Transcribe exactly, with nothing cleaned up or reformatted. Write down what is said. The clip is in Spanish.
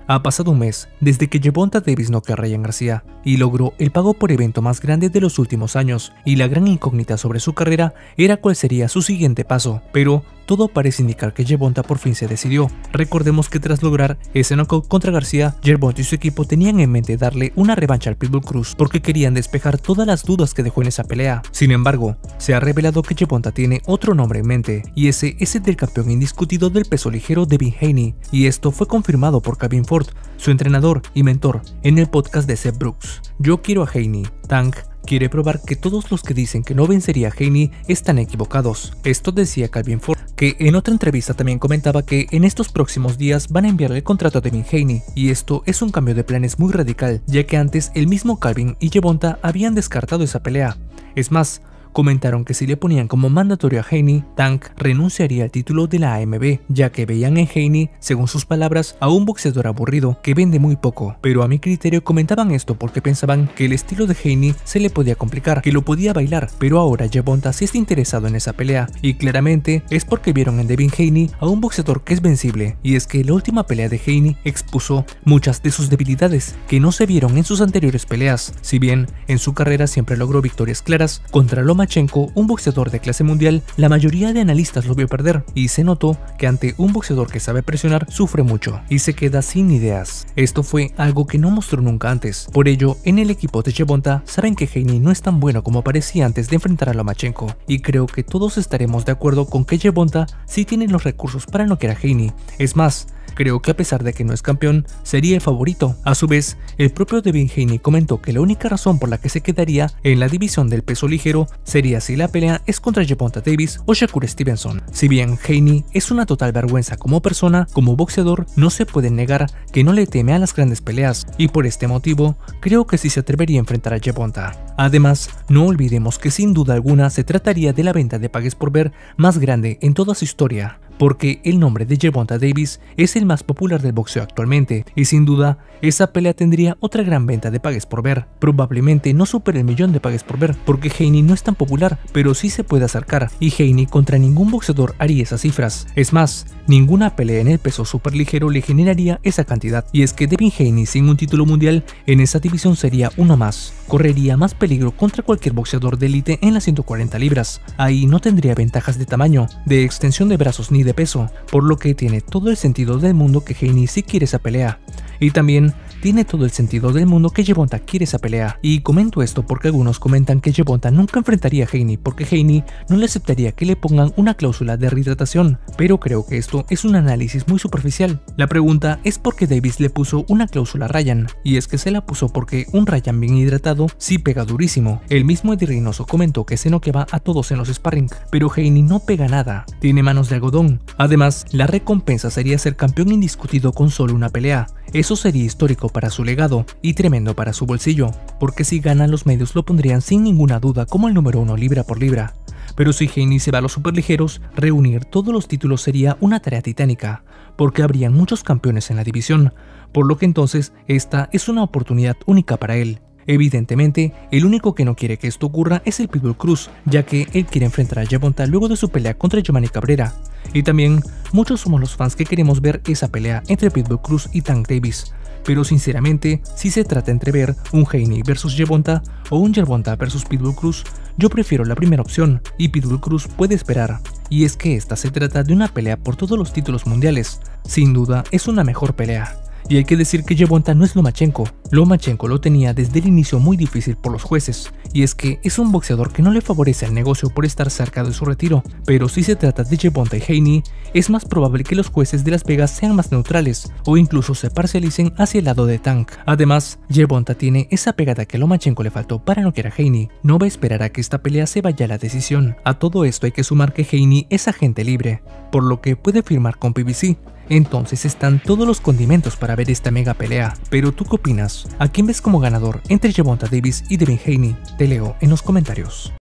Ha pasado un mes desde que Gervonta Davis noqueó a Ryan García y logró el pago por evento más grande de los últimos años, y la gran incógnita sobre su carrera era cuál sería su siguiente paso, pero todo parece indicar que Gervonta por fin se decidió. Recordemos que tras lograr ese knockout contra García, Gervonta y su equipo tenían en mente darle una revancha al Pitbull Cruz porque querían despejar todas las dudas que dejó en esa pelea. Sin embargo, se ha revelado que Gervonta tiene otro nombre en mente, y ese es el del campeón indiscutido del peso ligero Devin Haney, y esto fue confirmado por Calvin Ford, su entrenador y mentor, en el podcast de Seth Brooks. Yo quiero a Haney. Tank quiere probar que todos los que dicen que no vencería a Haney están equivocados. Esto decía Calvin Ford, que en otra entrevista también comentaba que en estos próximos días van a enviarle el contrato a Devin Haney, y esto es un cambio de planes muy radical, ya que antes el mismo Calvin y Gervonta habían descartado esa pelea. Es más, comentaron que si le ponían como mandatorio a Haney, Tank renunciaría al título de la A M B, ya que veían en Haney, según sus palabras, a un boxeador aburrido que vende muy poco. Pero a mi criterio comentaban esto porque pensaban que el estilo de Haney se le podía complicar, que lo podía bailar, pero ahora Gervonta sí está interesado en esa pelea, y claramente es porque vieron en Devin Haney a un boxeador que es vencible, y es que la última pelea de Haney expuso muchas de sus debilidades que no se vieron en sus anteriores peleas. Si bien en su carrera siempre logró victorias claras contra Loma Lomachenko, un boxeador de clase mundial, la mayoría de analistas lo vio perder, y se notó que ante un boxeador que sabe presionar sufre mucho y se queda sin ideas. Esto fue algo que no mostró nunca antes. Por ello, en el equipo de Gervonta saben que Haney no es tan bueno como parecía antes de enfrentar a Lomachenko, y creo que todos estaremos de acuerdo con que Gervonta sí tiene los recursos para noquear a Haney. Es más, creo que a pesar de que no es campeón, sería el favorito. A su vez, el propio Devin Haney comentó que la única razón por la que se quedaría en la división del peso ligero sería si la pelea es contra Gervonta Davis o Shakur Stevenson. Si bien Haney es una total vergüenza como persona, como boxeador, no se puede negar que no le teme a las grandes peleas, y por este motivo, creo que sí se atrevería a enfrentar a Gervonta. Además, no olvidemos que sin duda alguna se trataría de la venta de pagues por ver más grande en toda su historia, porque el nombre de Gervonta Davis es el más popular del boxeo actualmente, y sin duda esa pelea tendría otra gran venta de pagues por ver. Probablemente no supere el millón de pagues por ver, porque Haney no es tan popular, pero sí se puede acercar, y Haney contra ningún boxeador haría esas cifras. Es más, ninguna pelea en el peso superligero le generaría esa cantidad, y es que Devin Haney sin un título mundial en esa división sería uno más. Correría más peligro contra cualquier boxeador de élite en las ciento cuarenta libras. Ahí no tendría ventajas de tamaño, de extensión de brazos ni de peso, por lo que tiene todo el sentido del mundo que Haney sí quiere esa pelea. Y también tiene todo el sentido del mundo que Gervonta quiere esa pelea. Y comento esto porque algunos comentan que Gervonta nunca enfrentaría a Haney porque Haney no le aceptaría que le pongan una cláusula de rehidratación, pero creo que esto es un análisis muy superficial. La pregunta es por qué Davis le puso una cláusula a Ryan, y es que se la puso porque un Ryan bien hidratado sí pega durísimo. El mismo Eddie Reynoso comentó que se noqueaba a todos en los sparring, pero Haney no pega nada, tiene manos de algodón. Además, la recompensa sería ser campeón indiscutido con solo una pelea. Eso sería histórico para su legado y tremendo para su bolsillo, porque si gana los medios lo pondrían sin ninguna duda como el número uno libra por libra. Pero si Haney se va a los superligeros, reunir todos los títulos sería una tarea titánica, porque habrían muchos campeones en la división, por lo que entonces esta es una oportunidad única para él. Evidentemente, el único que no quiere que esto ocurra es el Pitbull Cruz, ya que él quiere enfrentar a Gervonta luego de su pelea contra Giovanni Cabrera. Y también, muchos somos los fans que queremos ver esa pelea entre Pitbull Cruz y Tank Davis. Pero sinceramente, si se trata entre ver un Haney versus Gervonta o un Gervonta versus Pitbull Cruz, yo prefiero la primera opción, y Pitbull Cruz puede esperar. Y es que esta se trata de una pelea por todos los títulos mundiales. Sin duda, es una mejor pelea. Y hay que decir que Gervonta no es Lomachenko. Lomachenko lo tenía desde el inicio muy difícil por los jueces, y es que es un boxeador que no le favorece al negocio por estar cerca de su retiro. Pero si se trata de Gervonta y Haney, es más probable que los jueces de Las Vegas sean más neutrales, o incluso se parcialicen hacia el lado de Tank. Además, Gervonta tiene esa pegada que a Lomachenko le faltó para noquear a Haney. No va a esperar a que esta pelea se vaya a la decisión. A todo esto hay que sumar que Haney es agente libre, por lo que puede firmar con P B C. Entonces están todos los condimentos para ver esta mega pelea. Pero ¿tú qué opinas? ¿A quién ves como ganador entre Gervonta Davis y Devin Haney? Te leo en los comentarios.